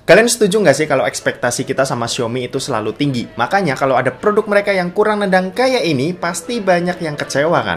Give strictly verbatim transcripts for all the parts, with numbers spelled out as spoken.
Kalian setuju nggak sih kalau ekspektasi kita sama Xiaomi itu selalu tinggi? Makanya kalau ada produk mereka yang kurang nendang kayak ini, pasti banyak yang kecewa kan?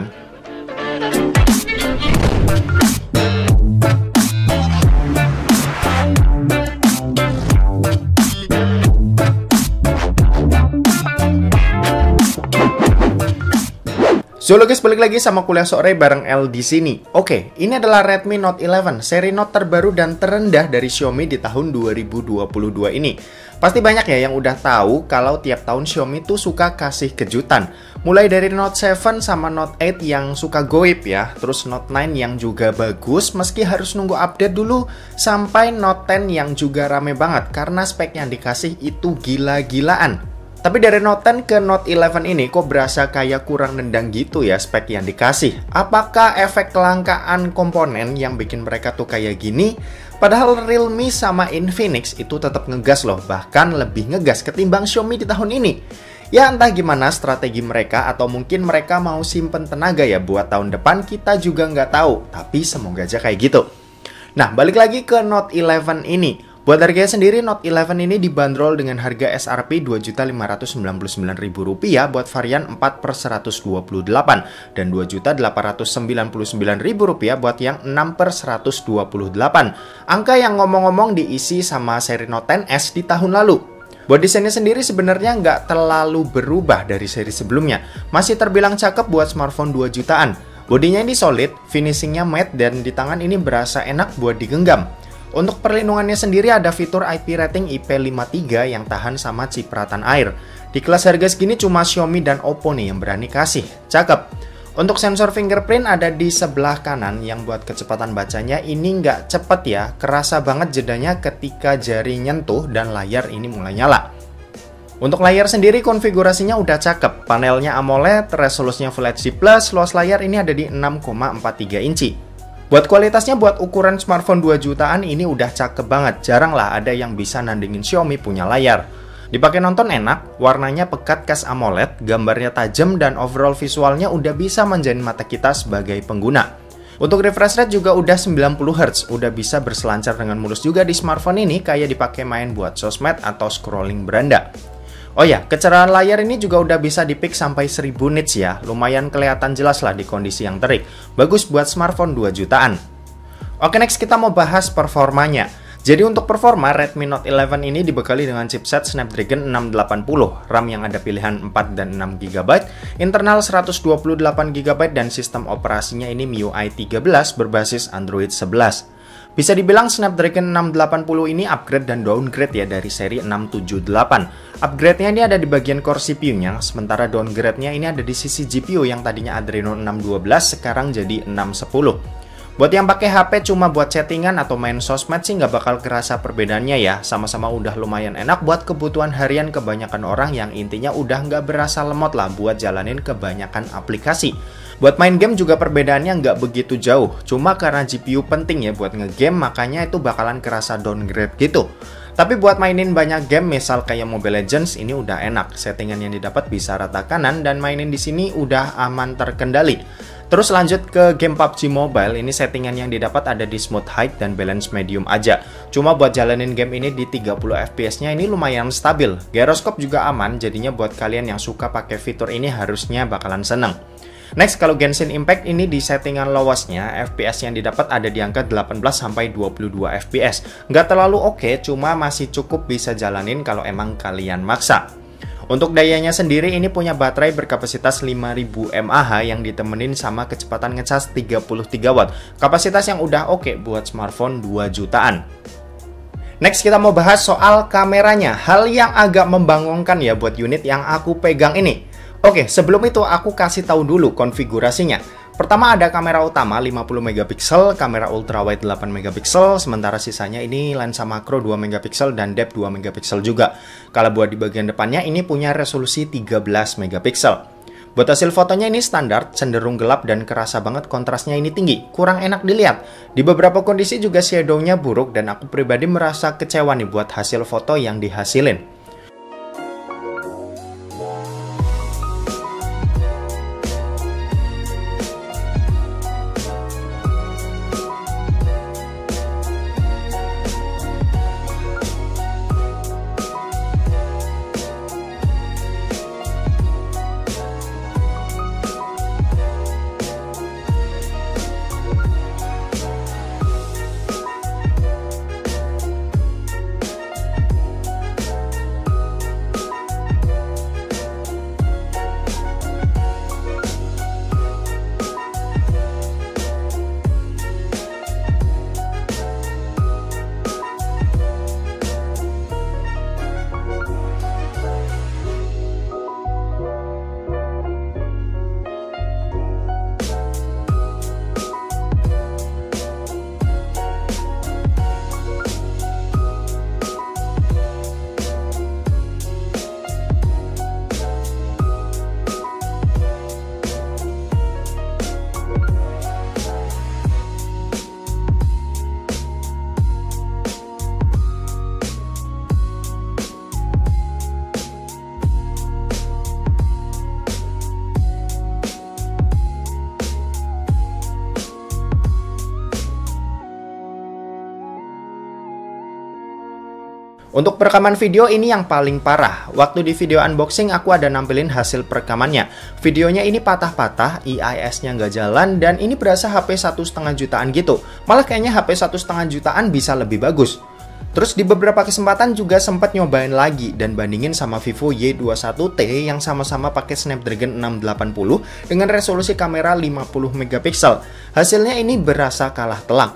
So guys, balik lagi sama kuliah sore bareng L di sini. Oke, ini adalah Redmi Note eleven, seri Note terbaru dan terendah dari Xiaomi di tahun dua ribu dua puluh dua ini. Pasti banyak ya yang udah tahu kalau tiap tahun Xiaomi tuh suka kasih kejutan. Mulai dari Note seven sama Note eight yang suka goib ya, terus Note nine yang juga bagus meski harus nunggu update dulu, sampai Note ten yang juga rame banget karena spek yang dikasih itu gila-gilaan. Tapi dari Note ten ke Note eleven ini kok berasa kayak kurang nendang gitu ya spek yang dikasih. Apakah efek kelangkaan komponen yang bikin mereka tuh kayak gini? Padahal Realme sama Infinix itu tetap ngegas loh, bahkan lebih ngegas ketimbang Xiaomi di tahun ini. Ya entah gimana strategi mereka, atau mungkin mereka mau simpen tenaga ya buat tahun depan, kita juga nggak tahu. Tapi semoga aja kayak gitu. Nah, balik lagi ke Note eleven ini. Buat harganya sendiri, Note eleven ini dibanderol dengan harga S R P dua juta lima ratus sembilan puluh sembilan ribu rupiah buat varian empat per seratus dua puluh delapan dan dua juta delapan ratus sembilan puluh sembilan ribu rupiah buat yang enam per seratus dua puluh delapan. Angka yang ngomong-ngomong diisi sama seri Note ten S di tahun lalu. Buat desainnya sendiri sebenarnya nggak terlalu berubah dari seri sebelumnya. Masih terbilang cakep buat smartphone dua jutaan. Bodinya ini solid, finishingnya matte, dan di tangan ini berasa enak buat digenggam. Untuk perlindungannya sendiri ada fitur I P rating I P lima puluh tiga yang tahan sama cipratan air. Di kelas harga segini cuma Xiaomi dan Oppo nih yang berani kasih. Cakep. Untuk sensor fingerprint ada di sebelah kanan yang buat kecepatan bacanya ini nggak cepet ya. Kerasa banget jedanya ketika jari nyentuh dan layar ini mulai nyala. Untuk layar sendiri konfigurasinya udah cakep. Panelnya AMOLED, resolusinya Full H D plus, luas layar ini ada di enam koma empat tiga inci. Buat kualitasnya buat ukuran smartphone dua jutaan ini udah cakep banget. Jarang lah ada yang bisa nandingin Xiaomi punya layar. Dipakai nonton enak, warnanya pekat khas AMOLED, gambarnya tajam, dan overall visualnya udah bisa manjain mata kita sebagai pengguna. Untuk refresh rate juga udah sembilan puluh hertz, udah bisa berselancar dengan mulus juga di smartphone ini kayak dipakai main buat sosmed atau scrolling beranda. Oh ya, kecerahan layar ini juga udah bisa di-pick sampai seribu nits ya. Lumayan kelihatan jelas lah di kondisi yang terik. Bagus buat smartphone dua jutaan. Oke, next kita mau bahas performanya. Jadi untuk performa, Redmi Note eleven ini dibekali dengan chipset Snapdragon enam delapan nol, RAM yang ada pilihan empat dan enam giga byte, internal seratus dua puluh delapan giga byte, dan sistem operasinya ini M I U I tiga belas berbasis Android sebelas. Bisa dibilang Snapdragon enam delapan nol ini upgrade dan downgrade ya dari seri enam tujuh delapan. Upgrade-nya ini ada di bagian core C P U-nya, sementara downgrade-nya ini ada di sisi G P U yang tadinya Adreno enam satu dua sekarang jadi enam sepuluh. Buat yang pakai H P cuma buat chattingan atau main sosmed sih nggak bakal kerasa perbedaannya ya. Sama-sama udah lumayan enak buat kebutuhan harian kebanyakan orang yang intinya udah nggak berasa lemot lah buat jalanin kebanyakan aplikasi. Buat main game juga perbedaannya nggak begitu jauh. Cuma karena G P U penting ya buat ngegame, makanya itu bakalan kerasa downgrade gitu. Tapi buat mainin banyak game misal kayak Mobile Legends ini udah enak. Settingan yang didapat bisa rata kanan dan mainin di sini udah aman terkendali. Terus lanjut ke game P U B G Mobile, ini settingan yang didapat ada di smooth height dan balance medium aja. Cuma buat jalanin game ini di tiga puluh F P S-nya ini lumayan stabil. Gyroscope juga aman, jadinya buat kalian yang suka pakai fitur ini harusnya bakalan seneng. Next, kalau Genshin Impact ini di settingan lowesnya, F P S yang didapat ada di angka delapan belas sampai dua puluh dua F P S. Nggak terlalu oke, cuma masih cukup bisa jalanin kalau emang kalian maksa. Untuk dayanya sendiri ini punya baterai berkapasitas lima ribu mAh yang ditemenin sama kecepatan ngecas tiga puluh tiga watt. Kapasitas yang udah oke buat smartphone dua jutaan. Next kita mau bahas soal kameranya. Hal yang agak membangunkan ya buat unit yang aku pegang ini. Oke, sebelum itu aku kasih tahu dulu konfigurasinya. Pertama ada kamera utama lima puluh megapiksel, kamera ultrawide delapan megapiksel, sementara sisanya ini lensa makro dua megapiksel dan depth dua megapiksel juga. Kalau buat di bagian depannya ini punya resolusi tiga belas megapiksel. Buat hasil fotonya ini standar, cenderung gelap dan kerasa banget kontrasnya ini tinggi, kurang enak dilihat. Di beberapa kondisi juga shadow-nya buruk dan aku pribadi merasa kecewa nih buat hasil foto yang dihasilin. Untuk perekaman video ini yang paling parah. Waktu di video unboxing aku ada nampilin hasil perekamannya. Videonya ini patah-patah, E I S-nya nggak jalan, dan ini berasa H P satu setengah jutaan gitu. Malah kayaknya H P satu setengah jutaan bisa lebih bagus. Terus di beberapa kesempatan juga sempat nyobain lagi dan bandingin sama Vivo Y dua puluh satu T yang sama-sama pakai Snapdragon enam delapan nol dengan resolusi kamera lima puluh megapiksel. Hasilnya ini berasa kalah telak.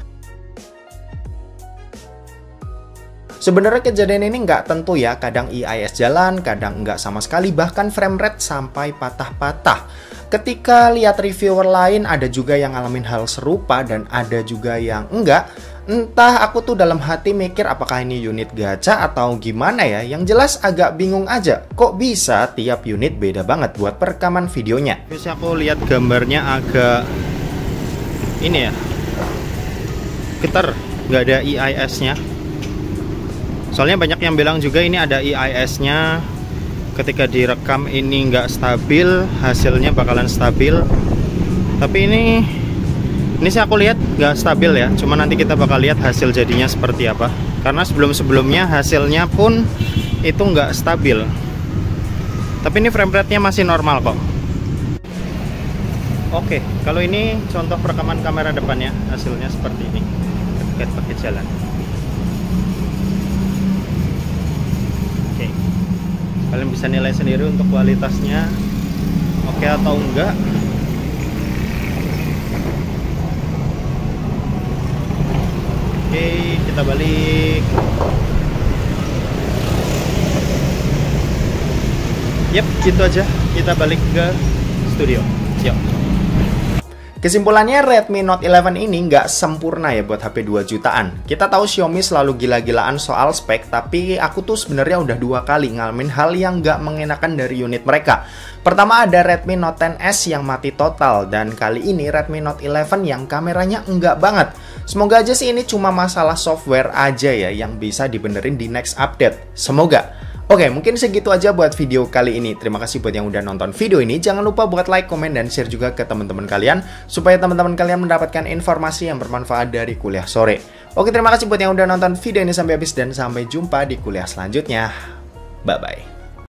Sebenarnya kejadian ini nggak tentu ya, kadang E I S jalan, kadang nggak sama sekali, bahkan frame rate sampai patah-patah. Ketika lihat reviewer lain ada juga yang ngalamin hal serupa dan ada juga yang enggak. Entah aku tuh dalam hati mikir apakah ini unit gacha atau gimana ya, yang jelas agak bingung aja. Kok bisa tiap unit beda banget buat perekaman videonya. Terus aku lihat gambarnya agak ini ya, getar, nggak ada E I S-nya. Soalnya banyak yang bilang juga ini ada E I S-nya. Ketika direkam ini nggak stabil, hasilnya bakalan stabil. Tapi ini ini sih aku lihat nggak stabil ya. Cuma nanti kita bakal lihat hasil jadinya seperti apa. Karena sebelum-sebelumnya hasilnya pun itu nggak stabil. Tapi ini frame rate-nya masih normal kok. Oke, kalau ini contoh perekaman kamera depannya, hasilnya seperti ini ketika pakai jalan. Kalian bisa nilai sendiri untuk kualitasnya oke atau enggak. Oke, kita balik. Yap, gitu aja. Kita balik ke studio. Yuk. Kesimpulannya, Redmi Note eleven ini nggak sempurna ya buat H P dua jutaan. Kita tahu Xiaomi selalu gila-gilaan soal spek, tapi aku tuh sebenarnya udah dua kali ngalamin hal yang nggak mengenakan dari unit mereka. Pertama ada Redmi Note X S yang mati total, dan kali ini Redmi Note eleven yang kameranya enggak banget. Semoga aja sih ini cuma masalah software aja ya yang bisa dibenerin di next update. Semoga. Oke, mungkin segitu aja buat video kali ini. Terima kasih buat yang udah nonton video ini. Jangan lupa buat like, komen, dan share juga ke teman-teman kalian supaya teman-teman kalian mendapatkan informasi yang bermanfaat dari kuliah sore. Oke, terima kasih buat yang udah nonton video ini sampai habis dan sampai jumpa di kuliah selanjutnya. Bye-bye.